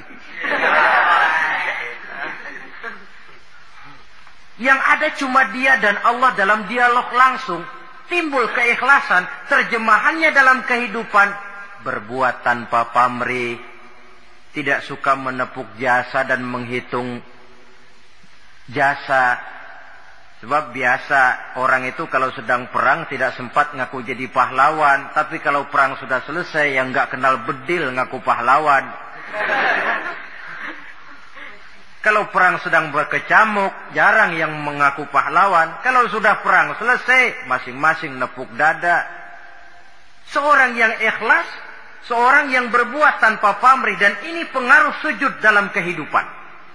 Yang ada cuma dia dan Allah dalam dialog langsung. Timbul keikhlasan, terjemahannya dalam kehidupan. Berbuat tanpa pamrih, tidak suka menepuk jasa dan menghitung jasa. Sebab biasa orang itu kalau sedang perang tidak sempat ngaku jadi pahlawan. Tapi kalau perang sudah selesai, yang nggak kenal bedil ngaku pahlawan. Kalau perang sedang berkecamuk, jarang yang mengaku pahlawan. Kalau sudah perang selesai, masing-masing nepuk dada. Seorang yang ikhlas, seorang yang berbuat tanpa pamrih, dan ini pengaruh sujud dalam kehidupan.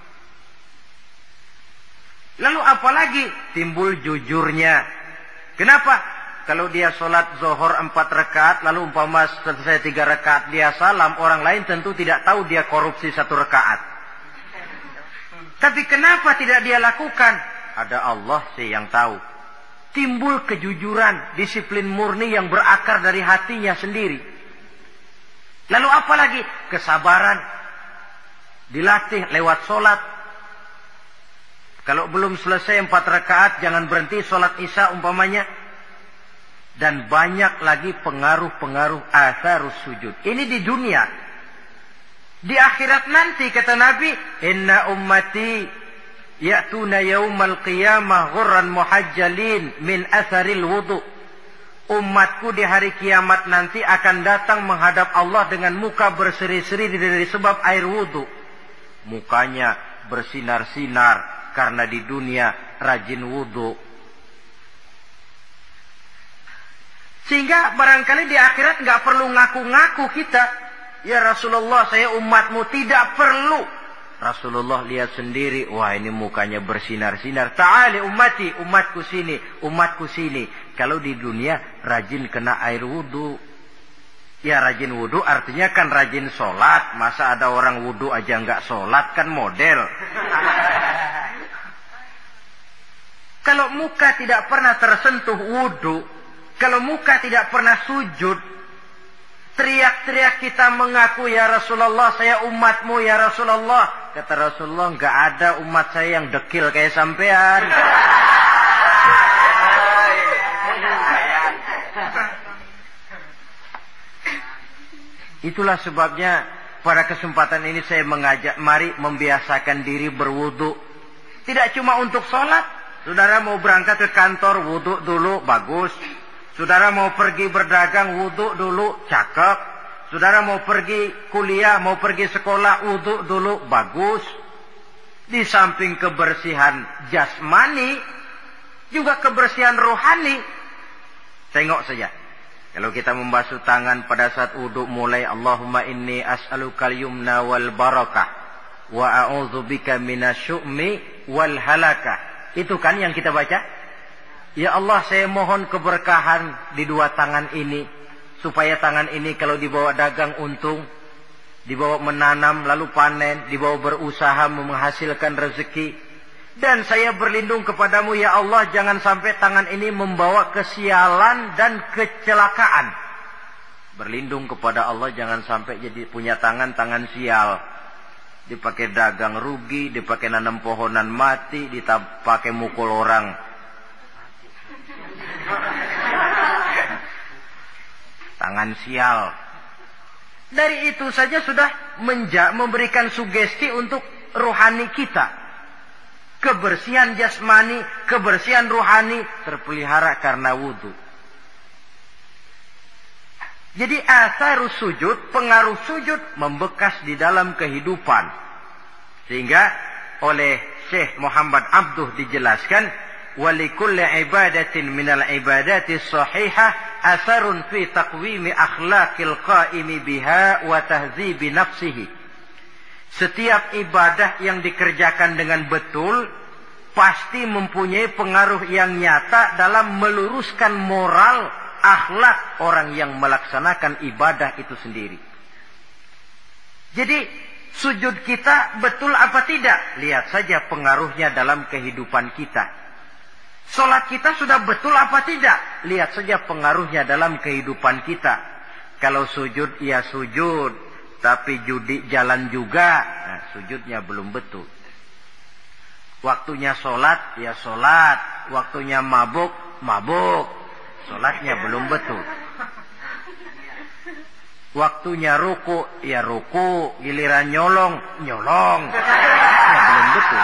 Lalu apalagi timbul jujurnya. Kenapa? Kalau dia sholat zuhur 4 rakaat, lalu umpama selesai 3 rakaat dia salam, orang lain tentu tidak tahu dia korupsi 1 rakaat. Tapi kenapa tidak dia lakukan? Ada Allah sih yang tahu. Timbul kejujuran, disiplin murni yang berakar dari hatinya sendiri. Lalu apa lagi? Kesabaran. Dilatih lewat sholat. Kalau belum selesai 4 rakaat, jangan berhenti sholat isya umpamanya. Dan banyak lagi pengaruh-pengaruh atharus sujud. Ini di dunia. Di akhirat nanti kata Nabi, inna ummati ya'tuna yaumal qiyamah ghurran muhajjalin min atharil wudu. Umatku di hari kiamat nanti akan datang menghadap Allah dengan muka berseri-seri dari sebab air wudu. Mukanya bersinar-sinar karena di dunia rajin wudu. Sehingga barangkali di akhirat nggak perlu ngaku-ngaku kita. Ya Rasulullah, saya umatmu, tidak perlu. Rasulullah lihat sendiri, wah ini mukanya bersinar-sinar. Ta'ali ummati, umatku sini, umatku sini. Kalau di dunia rajin kena air wudu. Ya rajin wudu artinya kan rajin sholat. Masa ada orang wudu aja nggak sholat, kan model. Kalau muka tidak pernah tersentuh wudu, kalau muka tidak pernah sujud, teriak-teriak kita mengaku, ya Rasulullah, saya umatmu, ya Rasulullah. Kata Rasulullah, nggak ada umat saya yang dekil kayak sampean. Itulah sebabnya pada kesempatan ini saya mengajak, mari membiasakan diri berwudu. Tidak cuma untuk sholat. Saudara mau berangkat ke kantor, wudu dulu, bagus. Saudara mau pergi berdagang, wudu dulu, cakep. Saudara mau pergi kuliah, mau pergi sekolah, wudu dulu, bagus. Di samping kebersihan jasmani, juga kebersihan rohani. Tengok saja. Kalau kita membasuh tangan pada saat wudu mulai Allahumma inni as'alukal yumna wal barakah wa a'udzubika minasyu'mi wal halakah. Itu kan yang kita baca. Ya Allah, saya mohon keberkahan di dua tangan ini. Supaya tangan ini kalau dibawa dagang untung, dibawa menanam lalu panen, dibawa berusaha menghasilkan rezeki. Dan saya berlindung kepadamu ya Allah, jangan sampai tangan ini membawa kesialan dan kecelakaan. Berlindung kepada Allah jangan sampai jadi punya tangan sial. Dipakai dagang rugi, dipakai nanam pohonan mati, dipakai mukul orang. Tangan sial. Dari itu saja sudah memberikan sugesti untuk rohani kita. Kebersihan jasmani, kebersihan rohani terpelihara karena wudu. Jadi asarus sujud, pengaruh sujud membekas di dalam kehidupan. Sehingga oleh Syekh Muhammad Abduh dijelaskan, walikulli ibadatin minal ibadati sahihah asarun fi taqwimi akhlaqil qaimi biha wa tahzibi nafsihi. Setiap ibadah yang dikerjakan dengan betul pasti mempunyai pengaruh yang nyata dalam meluruskan moral akhlak orang yang melaksanakan ibadah itu sendiri. Jadi sujud kita betul apa tidak? Lihat saja pengaruhnya dalam kehidupan kita. Salat kita sudah betul apa tidak? Lihat saja pengaruhnya dalam kehidupan kita. Kalau sujud, ya sujud. Tapi judi jalan juga. Nah, sujudnya belum betul. Waktunya salat, ya salat. Waktunya mabuk, mabuk. Salatnya belum betul. Waktunya ruku, ya ruku. Giliran nyolong, nyolong. Ya belum betul.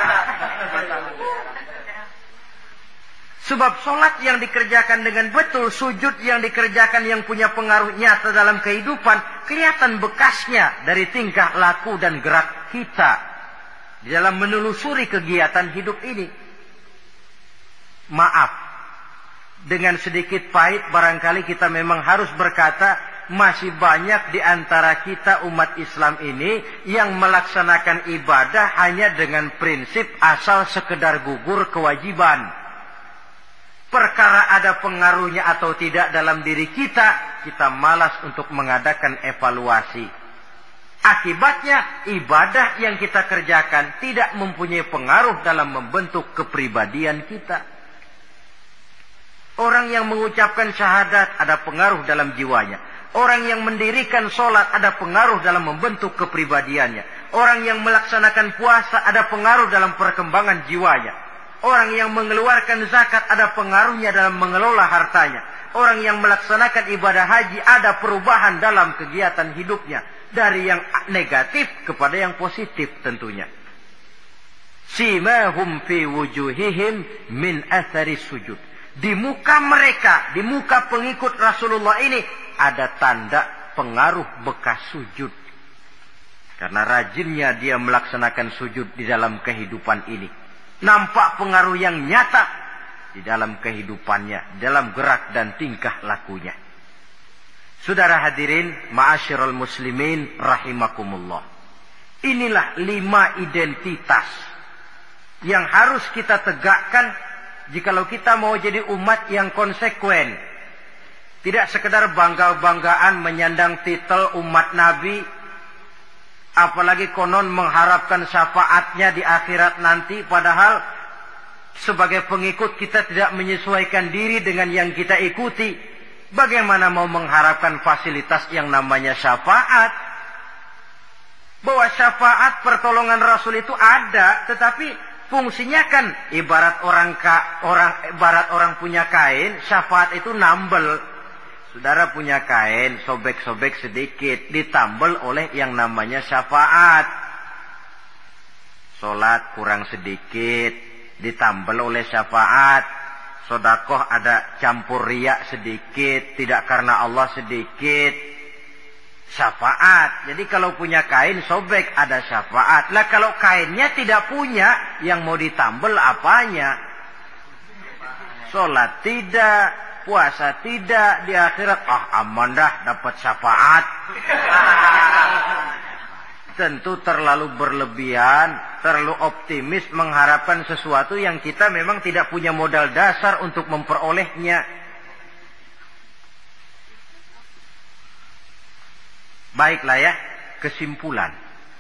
Sebab sholat yang dikerjakan dengan betul, sujud yang dikerjakan yang punya pengaruh nyata dalam kehidupan, kelihatan bekasnya dari tingkah laku dan gerak kita di dalam menelusuri kegiatan hidup ini. Maaf, dengan sedikit pahit barangkali kita memang harus berkata, masih banyak di antara kita umat Islam ini yang melaksanakan ibadah hanya dengan prinsip asal sekedar gugur kewajiban. Perkara ada pengaruhnya atau tidak dalam diri kita, kita malas untuk mengadakan evaluasi. Akibatnya, ibadah yang kita kerjakan tidak mempunyai pengaruh dalam membentuk kepribadian kita. Orang yang mengucapkan syahadat ada pengaruh dalam jiwanya. Orang yang mendirikan sholat ada pengaruh dalam membentuk kepribadiannya. Orang yang melaksanakan puasa ada pengaruh dalam perkembangan jiwanya. Orang yang mengeluarkan zakat ada pengaruhnya dalam mengelola hartanya. Orang yang melaksanakan ibadah haji ada perubahan dalam kegiatan hidupnya. Dari yang negatif kepada yang positif tentunya. Simahum fi wujuhihim min athari sujud. Di muka mereka, di muka pengikut Rasulullah ini ada tanda pengaruh bekas sujud. Karena rajinnya dia melaksanakan sujud di dalam kehidupan ini. Nampak pengaruh yang nyata di dalam kehidupannya, dalam gerak dan tingkah lakunya. Saudara hadirin, ma'asyiral muslimin rahimakumullah. Inilah 5 identitas yang harus kita tegakkan jikalau kita mau jadi umat yang konsekuen. Tidak sekedar bangga-banggaan menyandang titel umat Nabi, apalagi konon mengharapkan syafaatnya di akhirat nanti, padahal sebagai pengikut kita tidak menyesuaikan diri dengan yang kita ikuti. Bagaimana mau mengharapkan fasilitas yang namanya syafaat? Bahwa syafaat pertolongan Rasul itu ada, tetapi fungsinya kan ibarat orang punya kain, syafaat itu nambel. Saudara punya kain, sobek-sobek sedikit, ditambal oleh yang namanya syafaat. Sholat kurang sedikit, ditambal oleh syafaat. Sodakoh ada campur riak sedikit, tidak karena Allah sedikit. syafaat. Jadi kalau punya kain sobek ada syafaat. Lah kalau kainnya tidak punya, yang mau ditambel apanya? Sholat tidak, puasa tidak, di akhirat aman dah dapat syafaat. Tentu terlalu berlebihan, terlalu optimis mengharapkan sesuatu yang kita memang tidak punya modal dasar untuk memperolehnya. Baiklah ya, kesimpulan.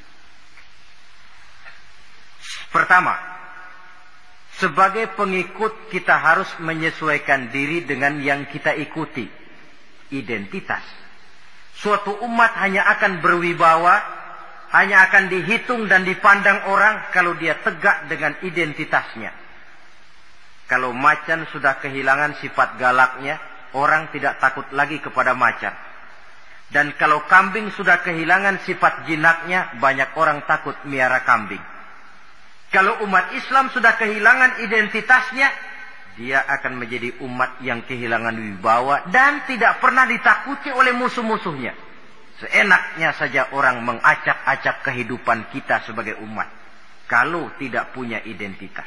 Pertama, sebagai pengikut kita harus menyesuaikan diri dengan yang kita ikuti. Identitas. Suatu umat hanya akan berwibawa, hanya akan dihitung dan dipandang orang kalau dia tegak dengan identitasnya. Kalau macan sudah kehilangan sifat galaknya, orang tidak takut lagi kepada macan. Dan kalau kambing sudah kehilangan sifat jinaknya, banyak orang takut miara kambing. Kalau umat Islam sudah kehilangan identitasnya, dia akan menjadi umat yang kehilangan wibawa dan tidak pernah ditakuti oleh musuh-musuhnya. Seenaknya saja orang mengacak-acak kehidupan kita sebagai umat, kalau tidak punya identitas.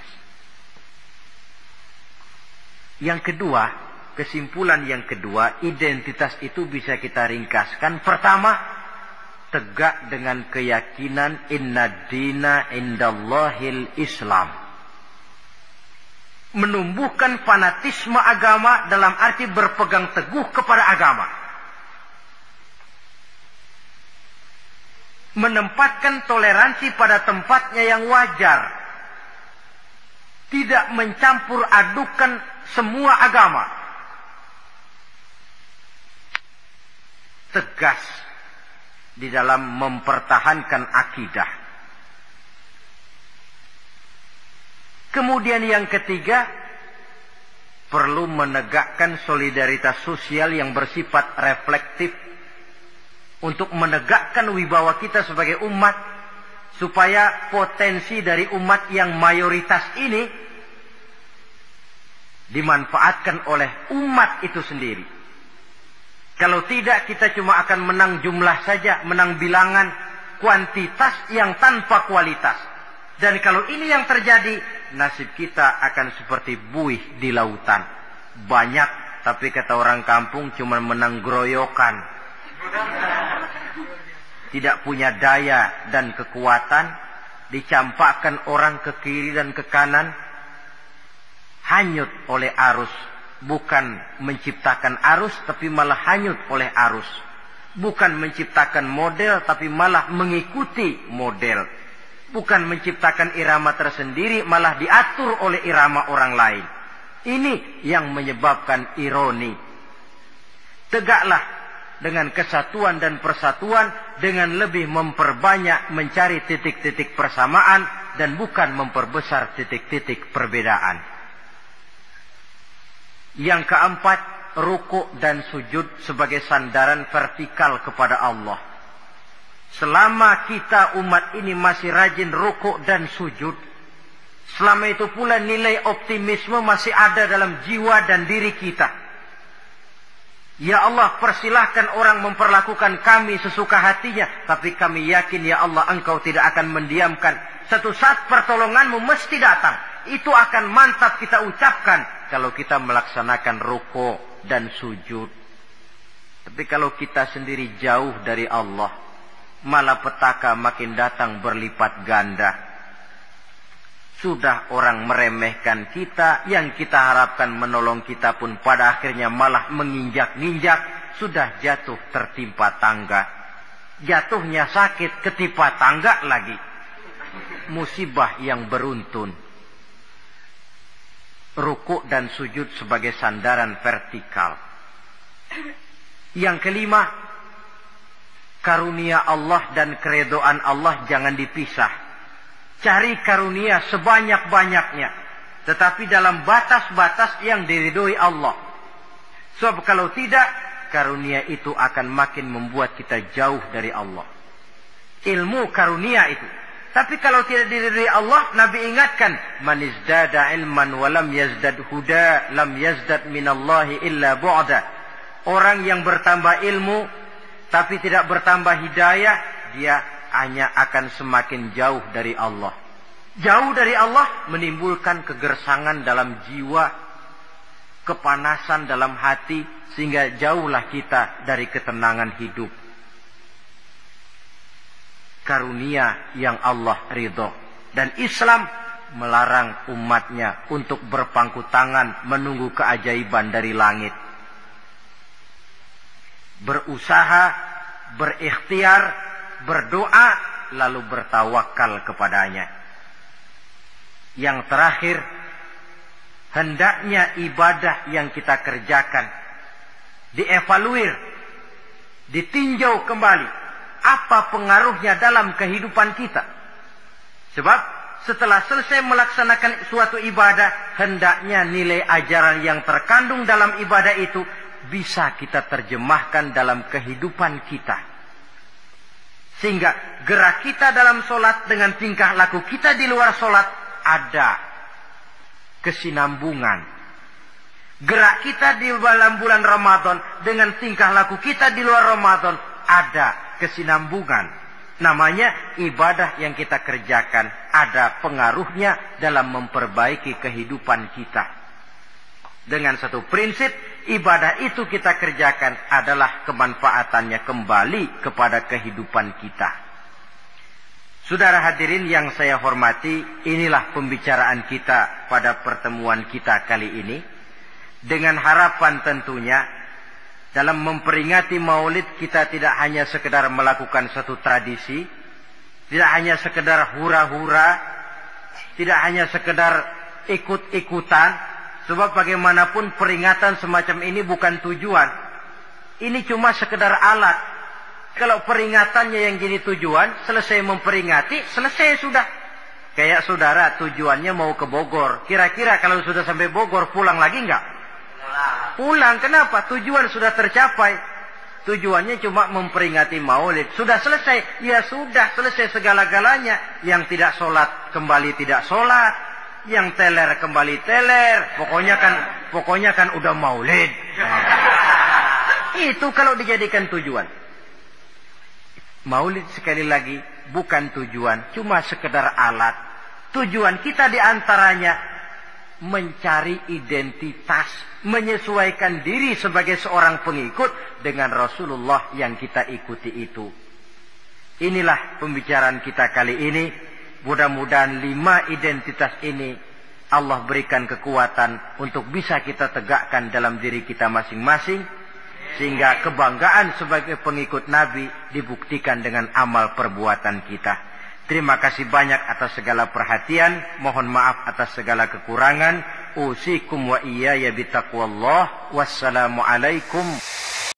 Yang kedua, kesimpulan yang kedua, identitas itu bisa kita ringkaskan. Pertama, tegak dengan keyakinan inna dina indallahil Islam. Menumbuhkan fanatisme agama dalam arti berpegang teguh kepada agama. Menempatkan toleransi pada tempatnya yang wajar. Tidak mencampur adukan semua agama. Tegas di dalam mempertahankan akidah. Kemudian yang ketiga, perlu menegakkan solidaritas sosial yang bersifat reflektif untuk menegakkan wibawa kita sebagai umat, supaya potensi dari umat yang mayoritas ini dimanfaatkan oleh umat itu sendiri. Kalau tidak, kita cuma akan menang jumlah saja, menang bilangan, kuantitas yang tanpa kualitas. Dan kalau ini yang terjadi, nasib kita akan seperti buih di lautan. Banyak, tapi kata orang kampung cuma menang groyokan. Tidak punya daya dan kekuatan, dicampakkan orang ke kiri dan ke kanan, hanyut oleh arus. Bukan menciptakan arus, tapi malah hanyut oleh arus. Bukan menciptakan model, tapi malah mengikuti model. Bukan menciptakan irama tersendiri, malah diatur oleh irama orang lain. Ini yang menyebabkan ironi. Tegaklah dengan kesatuan dan persatuan, dengan lebih memperbanyak mencari titik-titik persamaan, dan bukan memperbesar titik-titik perbedaan. Yang keempat, rukuk dan sujud sebagai sandaran vertikal kepada Allah. Selama kita umat ini masih rajin rukuk dan sujud, selama itu pula nilai optimisme masih ada dalam jiwa dan diri kita. Ya Allah, persilahkan orang memperlakukan kami sesuka hatinya, tapi kami yakin ya Allah, Engkau tidak akan mendiamkan. Satu saat pertolonganmu mesti datang. Itu akan mantap kita ucapkan kalau kita melaksanakan rukuk dan sujud. Tapi kalau kita sendiri jauh dari Allah, malapetaka makin datang berlipat ganda. Sudah orang meremehkan kita, yang kita harapkan menolong kita pun pada akhirnya malah menginjak-injak. Sudah jatuh tertimpa tangga. Jatuhnya sakit, ketimpa tangga lagi. Musibah yang beruntun. Rukuk dan sujud sebagai sandaran vertikal. Yang kelima, karunia Allah dan keredoan Allah jangan dipisah. Cari karunia sebanyak-banyaknya, tetapi dalam batas-batas yang diridhoi Allah. Sebab kalau tidak, karunia itu akan makin membuat kita jauh dari Allah. Ilmu karunia itu. Tapi kalau tidak diridhoi Allah, Nabi ingatkan, man izdada ilman wa lam yazdad huda, lam yazdad minallahi illa bu'da. Orang yang bertambah ilmu, tapi tidak bertambah hidayah, dia hanya akan semakin jauh dari Allah. Jauh dari Allah menimbulkan kegersangan dalam jiwa, kepanasan dalam hati, sehingga jauhlah kita dari ketenangan hidup. Karunia yang Allah ridho. Dan Islam melarang umatnya untuk berpangku tangan menunggu keajaiban dari langit. Berusaha, berikhtiar, berdoa, lalu bertawakal kepadanya. Yang terakhir, hendaknya ibadah yang kita kerjakan dievaluir, ditinjau kembali apa pengaruhnya dalam kehidupan kita. Sebab setelah selesai melaksanakan suatu ibadah, hendaknya nilai ajaran yang terkandung dalam ibadah itu bisa kita terjemahkan dalam kehidupan kita. Sehingga gerak kita dalam solat dengan tingkah laku kita di luar solat ada kesinambungan. Gerak kita di dalam bulan Ramadan dengan tingkah laku kita di luar Ramadan ada kesinambungan. Namanya ibadah yang kita kerjakan ada pengaruhnya dalam memperbaiki kehidupan kita. Dengan satu prinsip, ibadah itu kita kerjakan adalah kemanfaatannya kembali kepada kehidupan kita. Saudara hadirin yang saya hormati, inilah pembicaraan kita pada pertemuan kita kali ini. Dengan harapan tentunya dalam memperingati Maulid kita tidak hanya sekedar melakukan satu tradisi, tidak hanya sekedar hura-hura, tidak hanya sekedar ikut-ikutan, sebab bagaimanapun peringatan semacam ini bukan tujuan. Ini cuma sekedar alat. Kalau peringatannya yang jadi tujuan, selesai memperingati, selesai sudah. Kayak saudara tujuannya mau ke Bogor. Kira-kira kalau sudah sampai Bogor pulang lagi enggak? Pulang. Kenapa? Tujuan sudah tercapai. Tujuannya cuma memperingati Maulid. Sudah selesai. Ya sudah selesai segala-galanya. Yang tidak sholat kembali tidak sholat. Yang teler kembali teler. Pokoknya kan udah Maulid. Itu kalau dijadikan tujuan. Maulid sekali lagi bukan tujuan, cuma sekedar alat. Tujuan kita diantaranya mencari identitas, menyesuaikan diri sebagai seorang pengikut dengan Rasulullah yang kita ikuti itu. Inilah pembicaraan kita kali ini. Mudah-mudahan 5 identitas ini Allah berikan kekuatan untuk bisa kita tegakkan dalam diri kita masing-masing. Sehingga kebanggaan sebagai pengikut Nabi dibuktikan dengan amal perbuatan kita. Terima kasih banyak atas segala perhatian. Mohon maaf atas segala kekurangan. Usikum wa iyaya bitaqwallah. Wassalamualaikum.